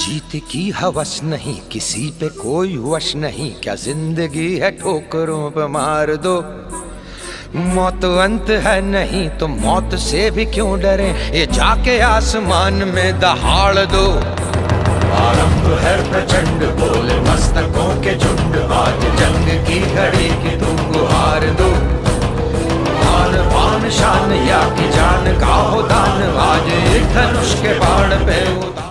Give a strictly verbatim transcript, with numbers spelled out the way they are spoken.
जीत की हवस नहीं, किसी पे कोई वश नहीं, क्या जिंदगी है ठोकरों पे मार दो। मौत अंत है नहीं तो मौत से भी क्यों डरे, ये जाके आसमान में दहाड़ दो। आरंभ है प्रचंड बोले मस्तकों के झुंड, आज जंग की घड़ी की तुम गुहार दो। आन बान शान या की जान का हो दान, आज एक धनुष के बाण पे उतार।